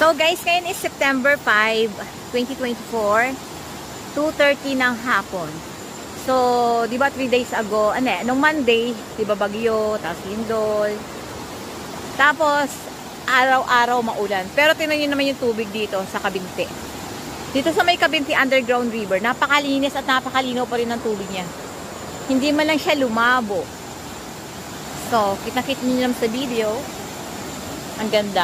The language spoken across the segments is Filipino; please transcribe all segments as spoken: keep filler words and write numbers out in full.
So guys, ngayon is September five, twenty twenty-four, two thirty ng hapon. So, di ba three days ago, ano eh, nung Monday, di ba bagyo, tapos lindol. Tapos, araw-araw maulan. Pero tingnan nyo naman yung tubig dito sa Kabinti. Dito sa may Kabinti Underground River, napakalinis at napakalinaw pa rin ng tubig niya. Hindi man lang siya lumabo. So, kita-kita nyo naman sa video. Ang ganda.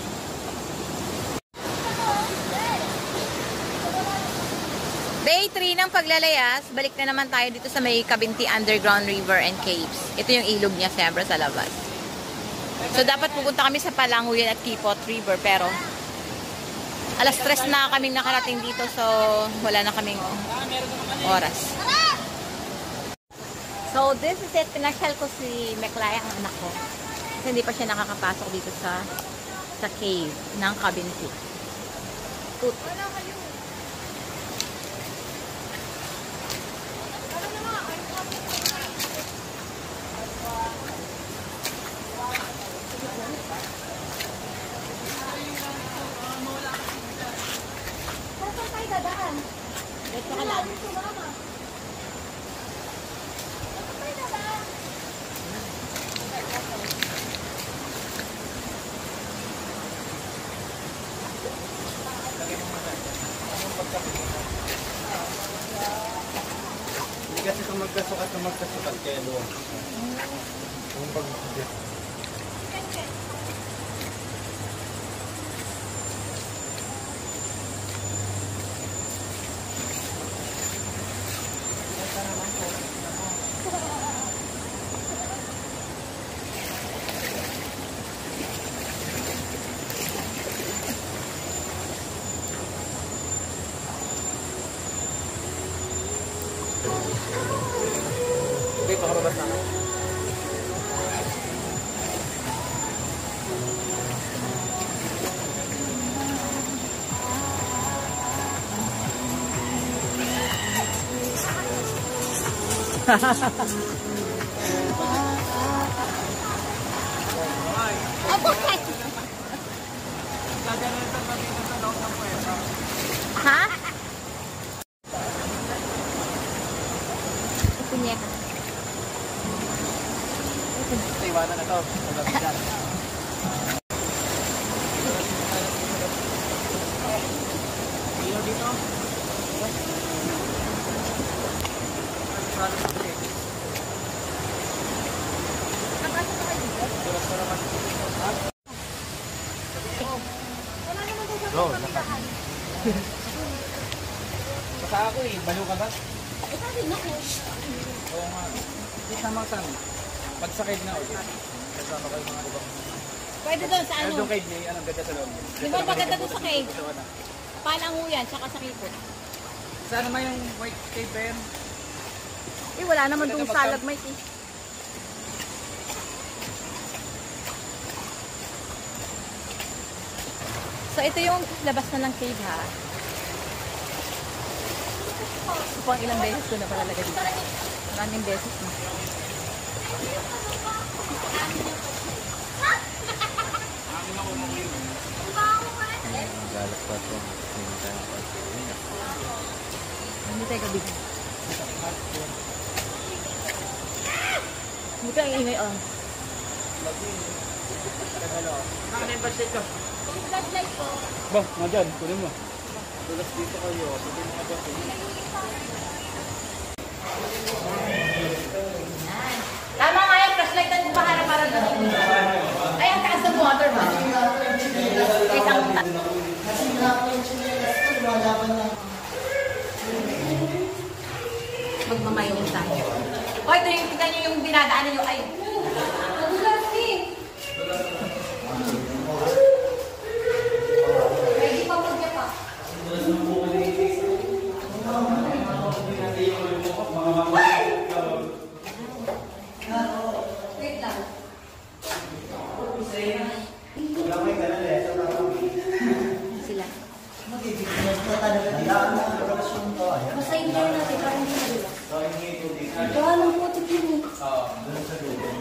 Day three ng paglalayas, balik na naman tayo dito sa may Kabinti Underground River and Caves. Ito yung ilog niya siyempre sa labas. So dapat pupunta kami sa Palanguyan at Kipot River pero alas tres na kaming nakarating dito so wala na kaming oras. So this is it. Pinasyal ko si Meklaya ang anak ko. Kasi hindi pa siya nakakapasok dito sa sa cave ng Kabinti. Tut. Ito ka lang. Hindi kasi kung magkasukat na magkasukat kaya doon. Kung pag okay, pakababas na ako. Ha? Punyeka. Iwanan na to. Dito dito. Go, lakad. Basta ako eh, baliw ka ba? Oo nga. Isama saan? Pagsakay na ulit. Kasama kayo mga ibang. Pwede doon sa ano? Doon kay May, anong ganda sa loob? Di ba maganda doon sa cave? Palanguyan, tsaka sa Kipot. Saan naman yung white cave ba yan? Eh, wala naman doon stalagmite eh. So, ito yung labas na ng cave ha. So, pang ilang beses ko na palalagay dito. Maraming beses na. Galas pa ito. Hindi tayo kabigay. Hindi ka ingay oh. Nakana yung budget ko. Flashlight ko. Ba, nga dyan. Kunin mo. Tulas dito kayo. Pwede mo nga ba? Tama nga yung flashlight na para para doon. Ay, ang taas ng water ba? Isang taas. Kasi nga po yung chinelas ko, lumalaban na. Magmamining tayo. O, ito yung tignan nyo yung dinadaanan nyo. Ay, nagulas eh. Ready pa po niya pa. Wait lang. Sila. Basta hindi natin parang hindi nila. Ito, anong putik yun eh.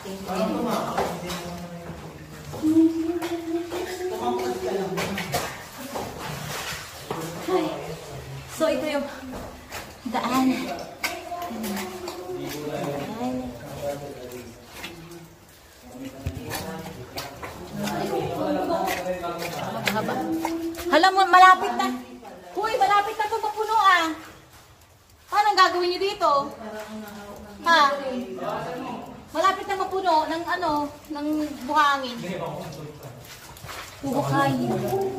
So, ito yung daan. Daan. Haba. Hala mo, malapit na. Uy, malapit na ito mapuno ah. Paano ang gagawin niyo dito? Ha? Malapit na mapuno ng ano, ng buhangin. Buhangin.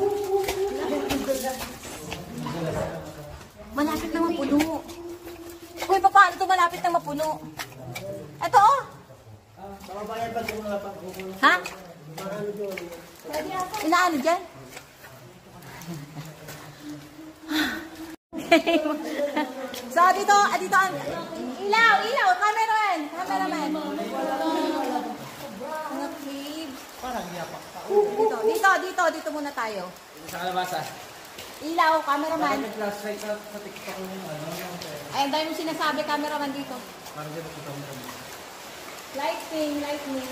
Malapit na mapuno. Uy, paano ito malapit na mapuno? Ito oh. Ha? Inaano dyan? So, dito, ah, dito, ang ilaw, ilaw, cameraman, cameraman. Mga caves. Dito, dito, dito, dito muna tayo. Sa kalabasa. Ilaw, cameraman. Nag-flashlight sa sa TikTok ko yung ano. Ay, ang dami mong sinasabi, cameraman dito. Parang dito kita mo. Lighting, lighting.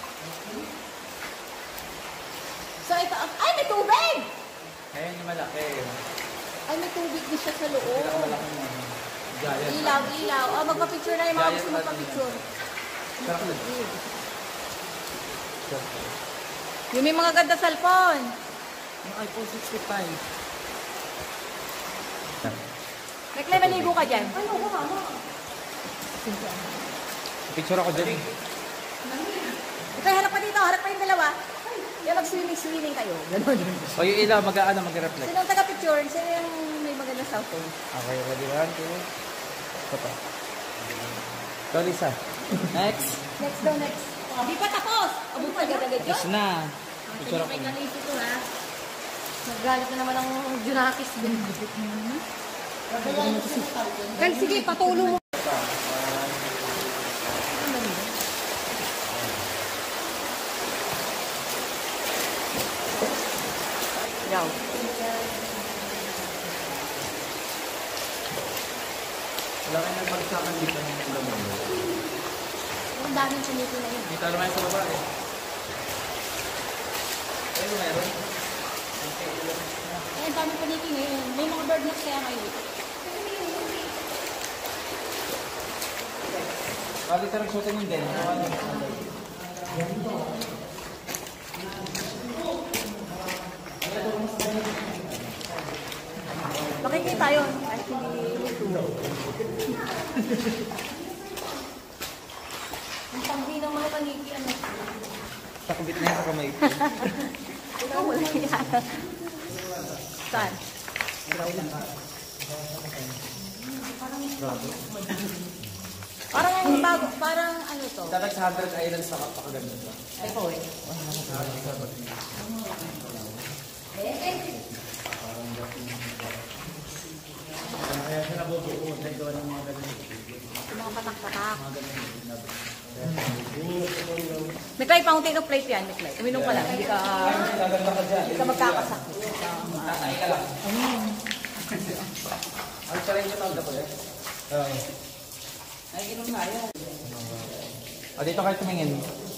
So, ito, ay, may tubig! Kaya yung malaki. Ay, may tubig din siya sa loob. Malaki mo. Giant. Ilaw, ilaw. Oh, magpa-picture na yung mga gusto magpa-picture. Sarap na. Yung may mga ganda cellphone. Yung iPhone sixty-five. Naklay, maligo ka dyan. Ay, oo, mama. Picture ako dyan. Okay, harap pa dito. Harap pa yung dalawa. Kaya mag-swimming-swimming kayo. Ganon. O yung ilaw, mag-aano, mag-reflect. Sino ang taga-picture? Sino yung may maganda cellphone? Okay, ready one, two. Ito pa. Ito, Lisa. Next. Next daw, next. Di pa tapos. Abo pa, gagagad Yes yun. na. Picture ako. May kalis ito, ha? Nagalit na naman ang Junakis din. Kaya sige, patulong mo. Yaw. Wala kayo nagpagsakan dito ng ulam mo. Ang daming sinito na yun. Dito naman sa baba eh. Ayun, meron. Eh, ang daming paniki ngayon. May mga bird nest kaya ngayon. Bali ka nag-shooting yung din. Makikita yun. Kahit hindi ito. Ang panghi ng mga paniki, ano? Takubit na yan sa kamay ko. Ikaw wala yan. Saan? Parang ang bago, parang ano to? Dapat sa one hundred islands na kapakaganda ba? Ay po eh. Kaya siya nabubuo. Nagawa ng mga ganun. Yung mga patak-patak. Miklay, fountain of life yan, Miklay. Uminom ka lang, hindi ka, Gaganda ka dyan. hindi ka magkakasakit. Tatay ka lang. Ang sarili nyo tawag na po eh? Oo. Ay, inom na yan. O, dito kayo tumingin.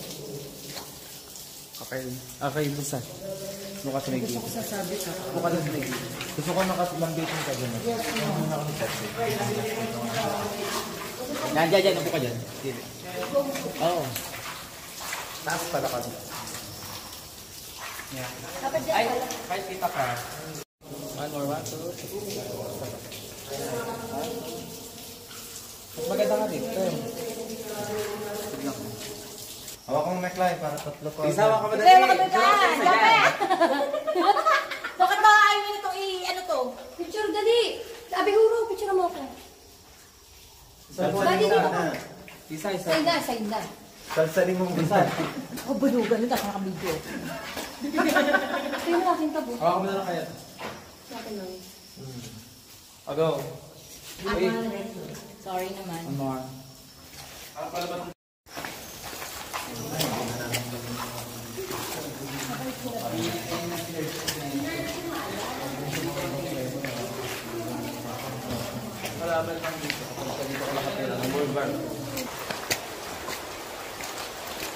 Okay. Okay, busa. Mukha sa may gilid. Mukha sa may gilid. Gusto ko nakalambitin ka dyan. Muna ako ni Tatsi. Yan, dyan, dyan. Upo ka dyan. Gilid. Oo. Taas pala ka dyan. Yan. Ay, kahit kita ka. One more, one, two, three. Mas maganda ka dito. Tignan ko. Hawak kong meklay para tatlo ko. Isawa ka ba dali? Kaya makabigyan! Dapat! Bakit ba ayaw nyo nito i-ano to? Picture dali. Sabi huro, picture mo ako. Salsali mo na. Isa, isa. Side na, side na. Salsali mo bisa. Ako balugan nito, nakakabidyo. Kaya mo aking tabo. Hawakan mo na lang kaya. Sa akin lang. O, go. Uy. Sorry naman. One more. Malaban lang dito. Kapag dito ko nakatira ng world bar.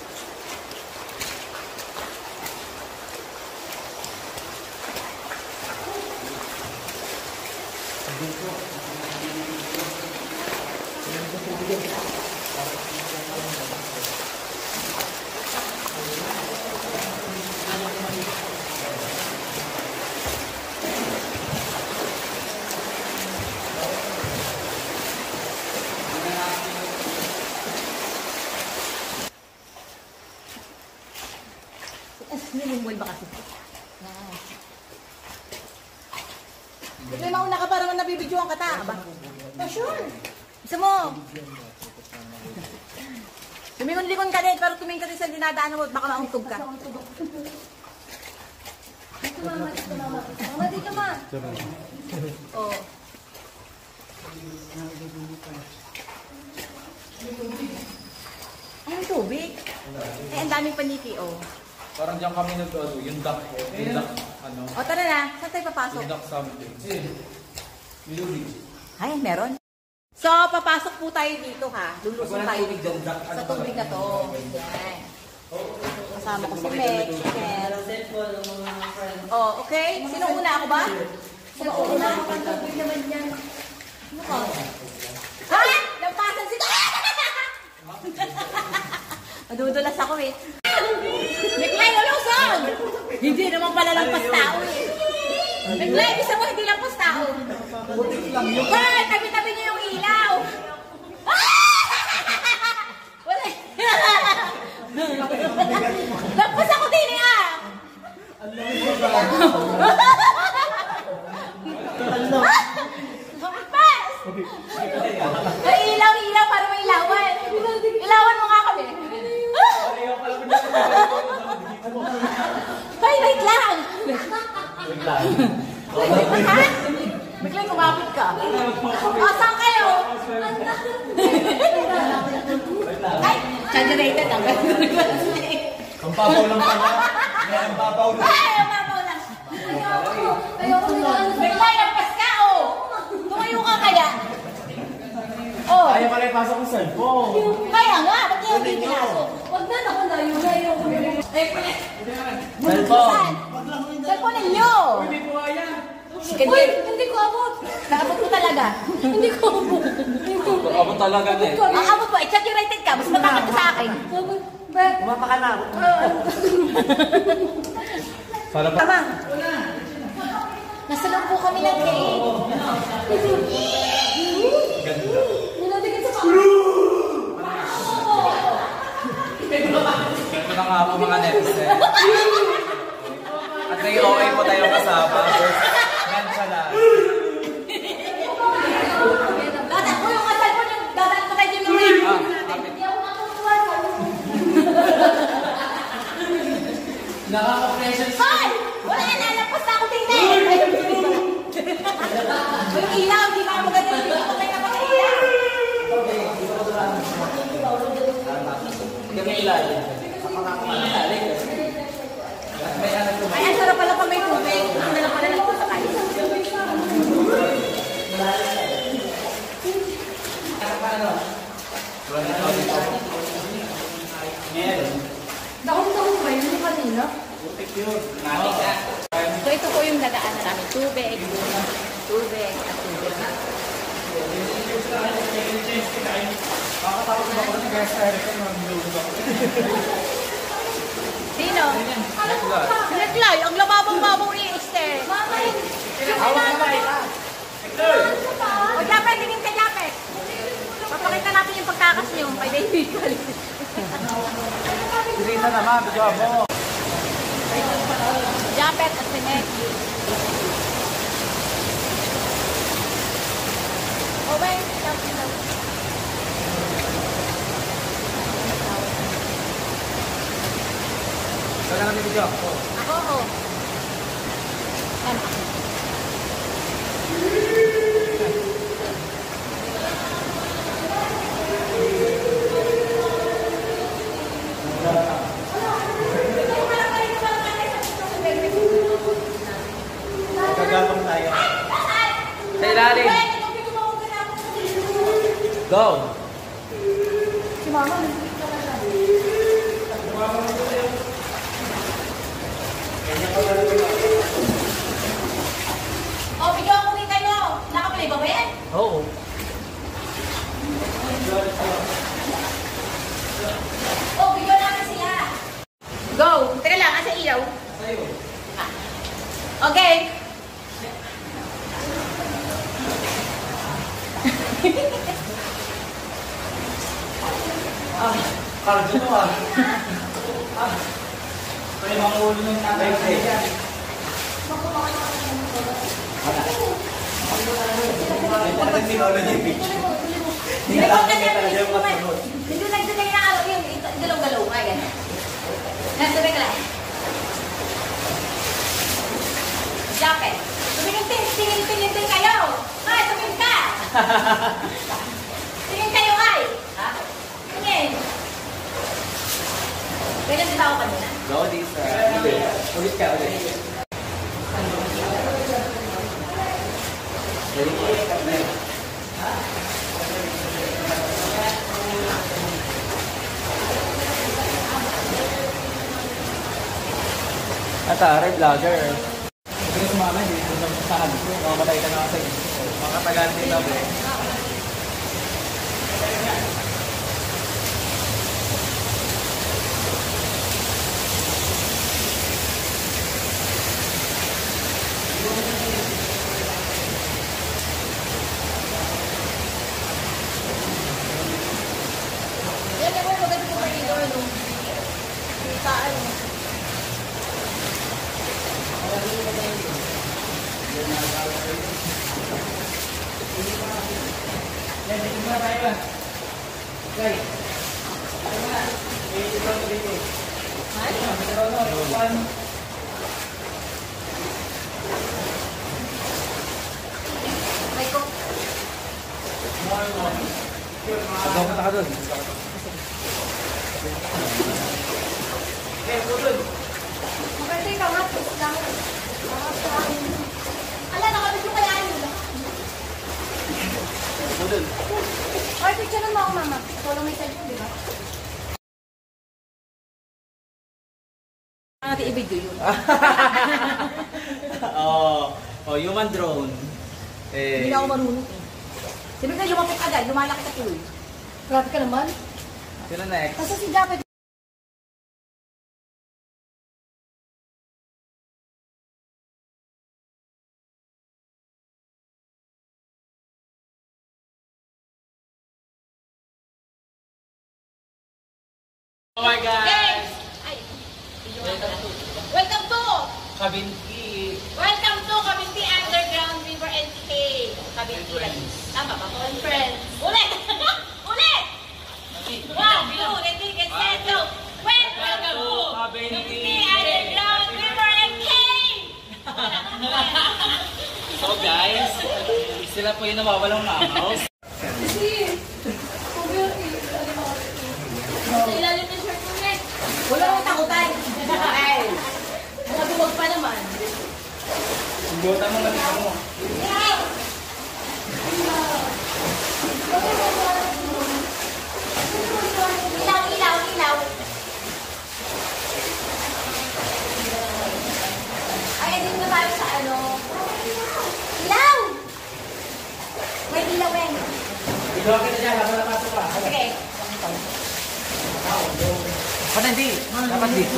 Nilingwal ba kasi? Ito yung mauna ka para man nabibidyoan ka ta. Aba? Oh, sure. Isa mo. Tumingon-lingon ka din, pero tumingin ka din sa dinadaan mo, baka maungtog ka. Dito mama, dito mama. Mama, dito ma. Oo. Ay, may tubig. Eh, ang daming paniki, oh. Parang diyan kami nag-ano, yung duck ko. Yung duck, ano, O, tara na. Saan tayo papasok? yung duck something. Ay, meron. So, papasok po tayo dito, ha. Lulusong tayo dito. Sa tubig na to. Yan. Kasama ko si Meg, si Mel. Oh, okay. Sino una? Ako ba? Sino una? Ang tubig naman yan. Ano ka? Ha? Lampasan si... Madudulas ako eh. Meklay, lulusong! Hindi naman pala lampas tao eh. Meklay, bisa mo hindi lampas tao. Hoy, tabi-tabi niyo yung ilaw. Wala. Lampas ako din eh ah. Lampas! Ay, ilaw, ilaw para may ilawan. Ilawan mo nga kami. Ay, wait lang. Wait lang. Ha? Biglang kumapit ka. O, saan kayo? Ay, generated ang Ang babaw lang pala. Ang babaw lang. Ay, ang babaw lang. Ayoko na. Biglang lampas ka, oh. Tumayo ka kaya. Oh. Ayaw pala ipasok ang cellphone. Kaya nga, ba't yung hindi pinasok? Wag na, naku na. Yun na, ayoko na. Eh, Cellphone. cellphone ninyo. Sige, Uy, hindi ko abot. naabot mo talaga. Hindi ko abot. Ako talaga na eh. Ang abot mo, exaggerated ka. Mas matakot ka sa akin. Brad, Kumapa ka na. Para ba? Tama. Nasa loob po kami ng cake. nilatigit sa pa. Ito na nga po mga netizen. At may O A po tayong kasama. Yan siya lang. Dadaan ko yung kasal ko yung dadaan ko kay Jimmy Ray. Ah, kapit. Hindi ako matutuwa. Nakaka-pressure. Hoy! Wala na, nalapas na ako tingnan. Yung ilaw, di ba ako ganun? Hindi ko tayo napakailaw. Kami ilalim. Ay, ang sarap pala pag may tubig. Ang sarap pala lang po sa kayo. Dahon-dahon ba yun kanina? So, ito po yung dadaanan namin. Tubig, tubig, at tubig. Sino? Neklay, ang lababang-babong i-extend. Mama, O, Japet, tingin ka, Japet. Papakita natin yung pagkakas niyo kay Baby Kali. Dirita naman, bidyo mo. Japet at si Meg. O, Ben, sabi daw. Saan na kami bidyo? Ako, o. Yan. Gagapang tayo. Sa ilalim. Go! si Mama, nandito ka na siya. O, bigyan ko din kayo. Nakaplay ba ba yan? Oo. Oh, video namin sila. Go! Teka lang, asa ilaw? Ah. Okay. Ah, cardio to ah. Ah. Kaya mga ulo ng tatay ko yan. Talagang sinolo niya yung picture. Hindi na lang kaya talaga yung masunod. Hindi na nagdagay na araw yung galaw-galaw. Ayan. Nagdagay ka lang. Jacket. Tumingin-tin, tingin-tingin-tin kayo. Ay, tumingin ka. Tingin kayo ay. Ha? Tingin. Ganyan din ako kanina. Go, Lisa. Ulit ka, ulit. Atari, vlogger. Pero sumama, hindi ko sa saan. Makamatay ka na kasi. Makatagal din na ba? Yan naman, maganda ko kayo doon. Saan? May ko. Agaw ka doon. Maganda ikaw nga, please lang. Ala, nakabit mo kaya yun. Ay, picture naman ako, mama. Ikaw lang may cellphone, di ba? Natin i-video yun. Oh, oh, human drone. Eh, Hindi na ako marunong eh. Sabi ka, lumapit agad, lumalaki ka tuloy. Grabe ka naman. sino next? Kasi si Japet. Oh my God! Yes! Ay, welcome to! Kabinti. Welcome to Kabinti Underground River and Cave. Kabinti. Tama ba? Conference. Ulit! Ulit! One, two, three, get set, go! Welcome to Kabinti Underground River and Cave! So guys, sila po yung nawawalang mouse. Sa ilalim ng shirt mo, Nick. Wala akong takutan. Ay! Nakabubog pa naman. Sugutan mo lang mo. Ilaw! Ilaw, ilaw, ilaw. Ay, andito na tayo sa ano. Ilaw! May ilaw eh. Ilaw kita dyan, habang napasok ka. Sige. Paano hindi? Dapat dito.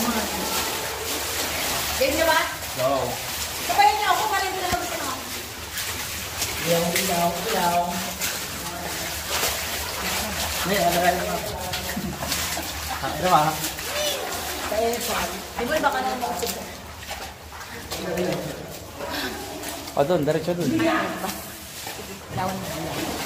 Game na ba? Go. Kapayan niyo ako, parang hindi na mag-isa ako. Ilaw, ilaw, ilaw. May, alagay lang ako. Ano ba? Di ba, baka na mag-usip ko. O doon, diretso doon. Lawan mo.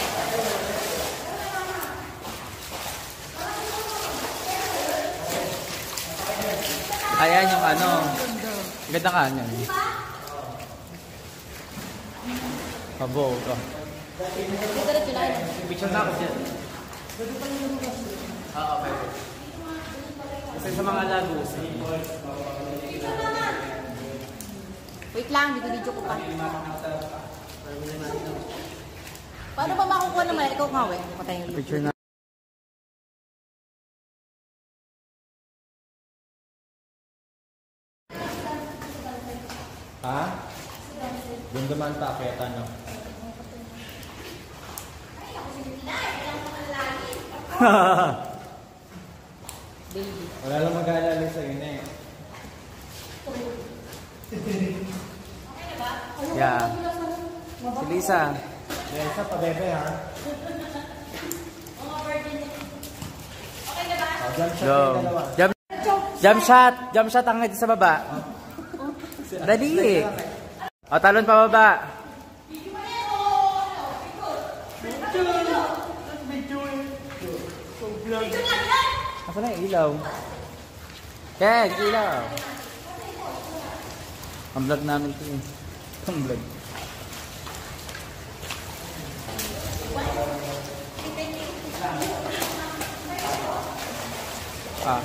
Ayan yung ano. Ganda ka yan. Pabo. Oh. Diretso na yun. Picture na ako dyan. Oo, okay. Kasi sa mga lagos. Wait lang, video-video ko pa. Paano ba makukuha naman? Ikaw nga, we. Patay yung loop. Picture na. Ha? Doon naman pa, kaya tanong. Baby. Wala lang mag-aalala sa'yo na eh. Yeah. Si Lisa. Lisa, pa-bebe ha. Oh, jump shot Go. kayo dalawa. Jump, jump shot. Jump shot ang sa baba. Dali. O, talon pa baba. Ako na yung ilaw. Keg, ilaw. Ang vlog namin ito eh. Ang vlog. Ah.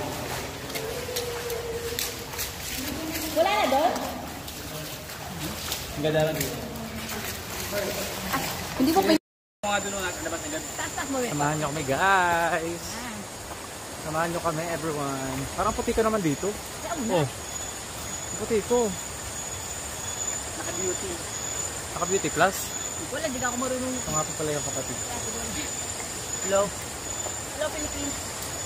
Wala na doon? Ang ganda lang dito. Hindi ko pa Mga doon nga, dapat na ganda. tatak mo yun. Samahan nyo kami guys. Samahan nyo kami everyone. Parang puti ka naman dito. Oh. Puti ko. Naka-beauty. Naka beauty plus. Wala, hindi na ako marunong. Ito nga pa pala yung kapatid. Hello? Hello, Philippines.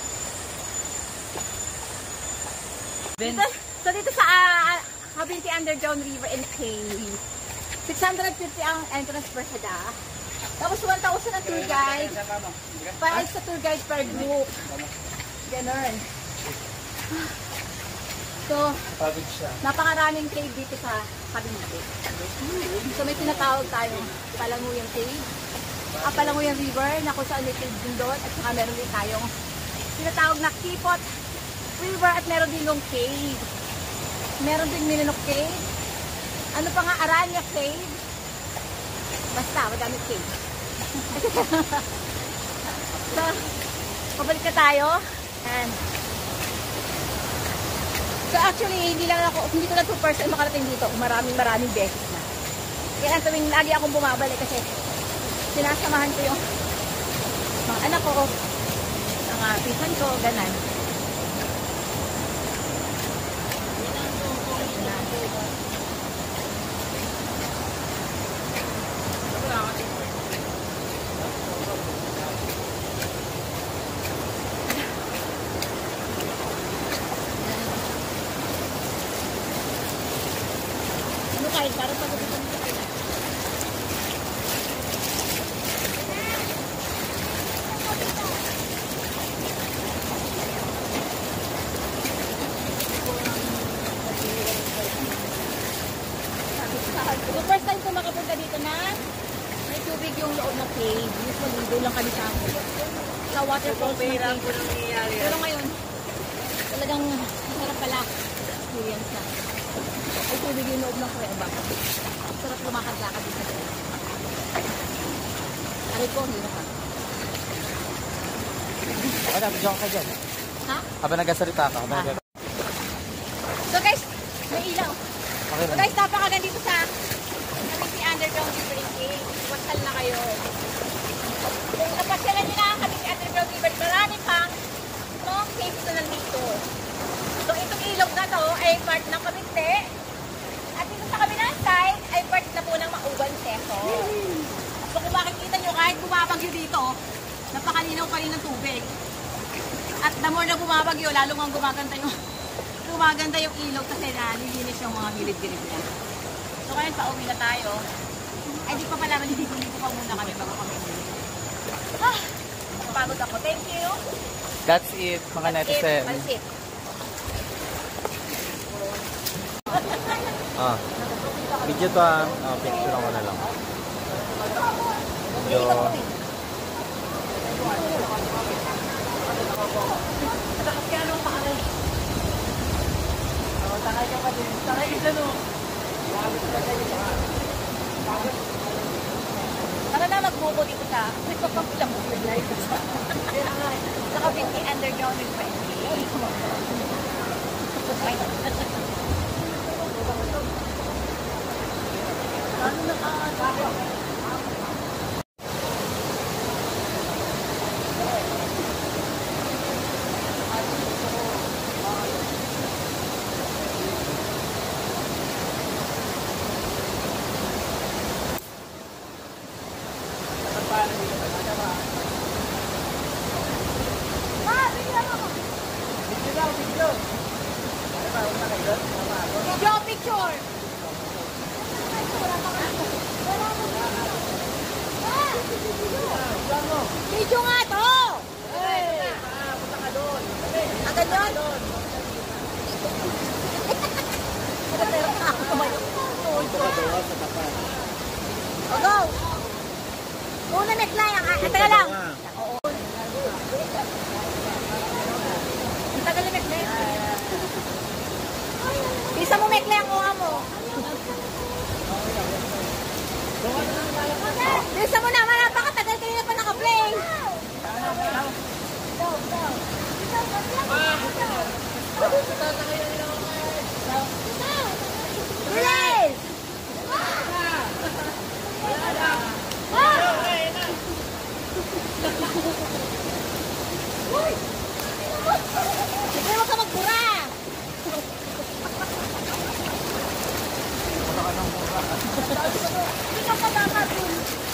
Dito, so dito sa uh, Habinti Underground River and Cave, six hundred fifty ang entrance per head. Tapos one thousand ang tour guide. five sa tour guide per group. Ganon. So, Pagod siya. napakaraming cave dito sa Habinti. So may tinatawag tayong Palanguyang Cave. Ah, Palanguyang River na kung saan may cave din doon. At saka meron din tayong tinatawag na Kipot River at meron din yung cave. Meron din Minunok Cave. Ano pa nga? Aranya Cave. Basta, madami cave. So, pabalik na tayo. And, so actually, hindi lang ako, hindi ko lang two person makarating dito. Maraming maraming beses na. Kaya tuwing lagi akong bumabalik kasi sinasamahan ko yung mga anak ko, mga pisan ko, ganan. Ano kayo? Parang pag-upitan nito kayo. So first time ko makapunta dito na may tubig yung loob ng cave. Usually doon lang kami sa sa waterfall na cave. Pero ngayon, talagang masarap pala experience na. May tubig yung loob ng kuweba. Sarap lumakad-lakad dito. Aray ko, hindi na ka. Okay na, bigyan ka dyan. Ha? Habang nagsasalita ka. Habang Ah. nag- So guys, may ilaw. Okay So lang. guys, napakaganda dito sa Habinti Underground River and Cave. Wasal na kayo. Kung napasyalan nyo na ang Habinti Underground River, marami pang mga caves na nandito. So itong ilog na to ay part ng Kabinte. At dito sa kabilang side ay part na po ng Mauban Seso. So kung makikita nyo, kahit bumabagyo dito, napakalinaw pa rin ng tubig. At the more na bumabagyo, lalo nga gumaganda yung gumaganda yung ilog kasi nalilinis yung mga gilid-gilid niya. So ngayon, pauwi na tayo. Ay, di pa pala, maliligo pa muna kami bago kami uwi. Ah, napagod ako. Thank you. That's it, mga netizen. That's it. Ah. Video to ah. Ah, picture ako na lang. Yo. Tara na magbuko dito sa nagpapapulang mo live sa sa Kabinti Underground with my ano na ka? Video picture! Video nga to! Agad yun? O go! Una neckline ang ah, taga lang! Ang tagal na neckline. Isa mo neckline ang kuha mo. Bisa mo naman, napakatagal kayo na pa naka-play. Release! Sige, huwag ka magpura. Hindi ka pa nakatun.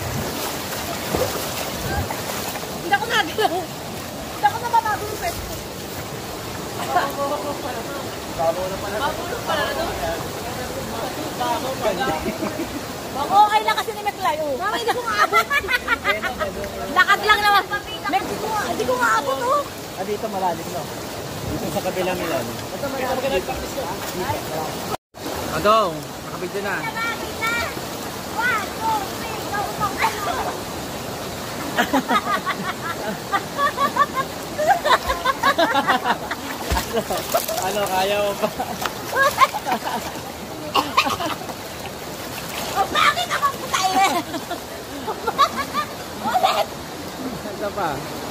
Hindi ako nagalaw. Hindi ako nababago yung pwesto. Bago na pala. Bago na pala. Bago pala. Bako, okay lang kasi ni McFly. Oh. Mama, hindi ko maabot. Lakad lang naman. Hindi ko, hindi ko maabot. Oh. Ah, dito malalim, no? Dito sa kabilang ilan. Ito malalim. Adong, nakabidyo na. One, two, three, go, go, go. Ano, kaya mo pa? Oh, bakit naman po tayo? Ulit! Ito pa.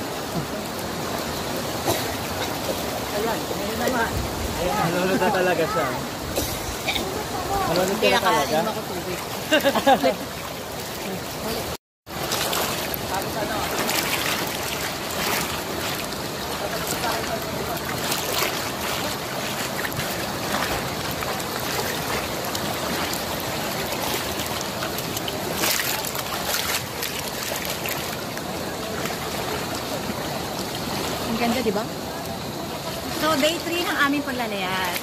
Ayan, ngayon naman. Ayan, nalulod na talaga siya. Nalulod ka na talaga? Hindi ako tubig. Tapos ano? Ang ganda, di ba? So, day three ng aming paglalayas.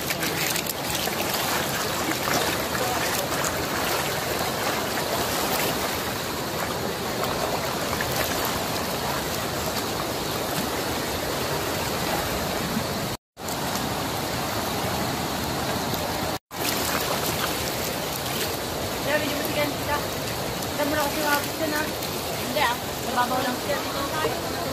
Kaya, video mo sige, sige. Saan mo na kasi nakapit ka na? Hindi ah, nababaw lang siya. Dito tayo.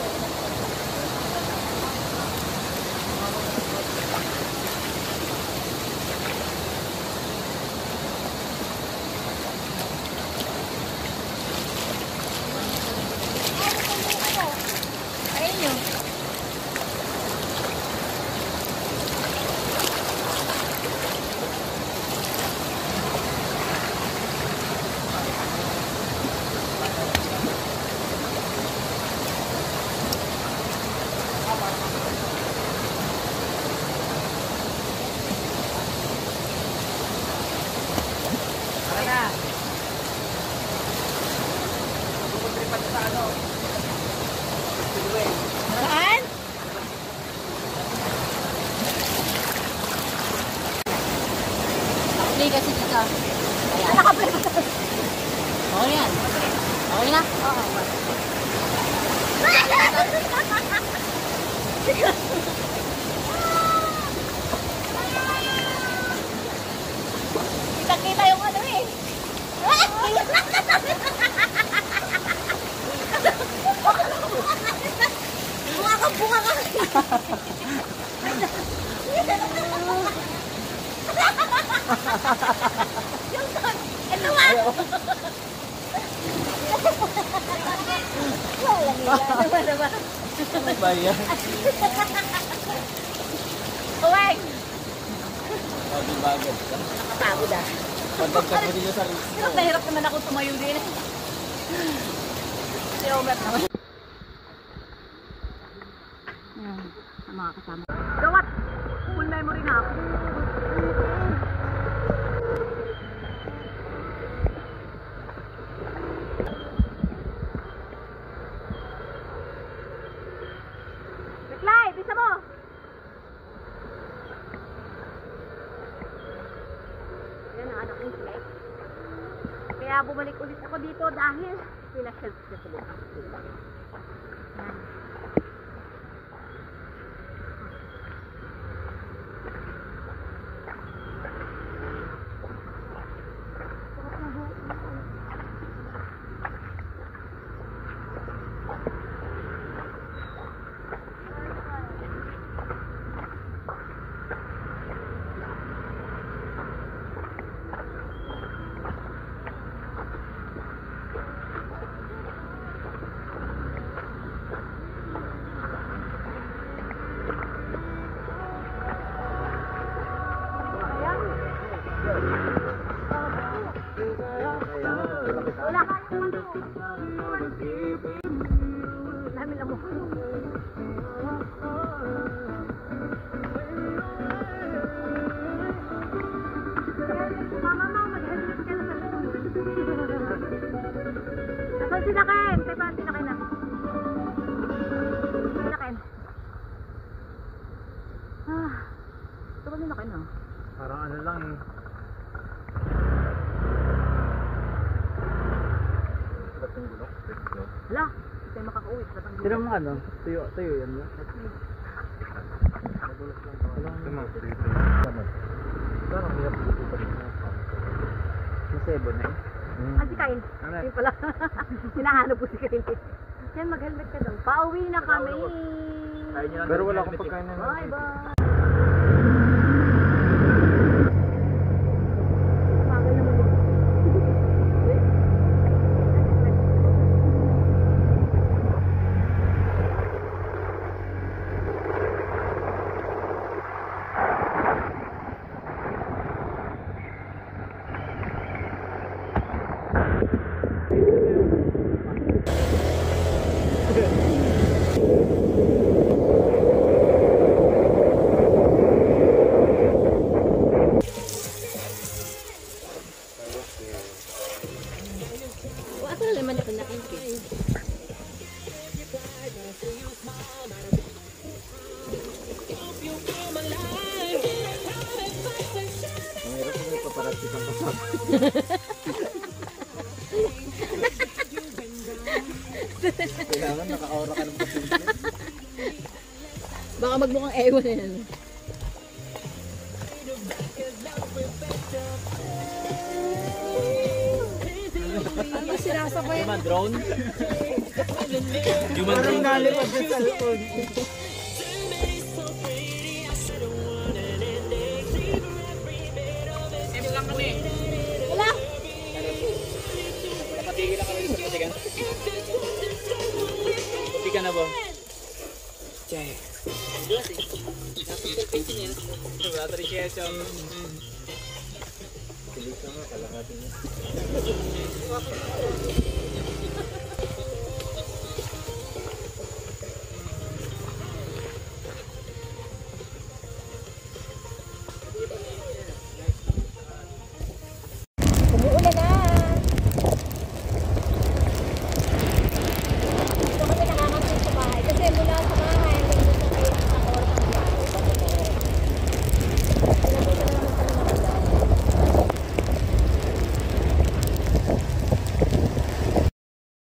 Saan? Play kasi dito. Ayan. Naka-play pa. Okay yan. Okay na? Oo. Kita-kita yung ano eh. Bunga ka, bunga ka. Yung son, ito nga. Walang ila. Diba, diba? Ano ba yan? Uwag. Bagay-bagay ka. Nakapagod ah. Pagdagdag mo din yung sarili mo. Hirap na hirap naman ako tumayo din. Si Robert naman. Ayan, ang mga kasama. Gawat! Full memory na ako. Reklay, bisa mo! Kaya bumalik ulit ako dito dahil pinashelf siya sa bukas. Yan. Wala ka yung ano. Dami lang mo. Mama, mama, mag-help ka na sa likod. Nasaan sila Ken? Kaya parang sila Ken na. Sila Ken. Ah, ito ba sila Ken ah? Parang ano lang eh. Batong gulok. Wala, hindi tayo makakauwi. Sino mga ano? Tuyo, tuyo yan lang. Tama. Parang hirap dito pa rin. Masebo na eh. Ah, si Kyle. Ano? Yun pala. Hinahanap po si Kyle. Yan, mag-helmet ka daw. Pauwi na kami. Pero wala akong pagkain na. Bye, bye. Kailangan naka-aura ka ng pasilya. Baka magmukhang ewan na yan. Ano sinasabay? Human drone? Human drone? Nalipad sa cellphone. Sino lang kami? Wala! Napatigil na kami sa patigan. Puti ka na ba? Chay. Wala tari siya siya. Pilig ka nga, kalahati niya.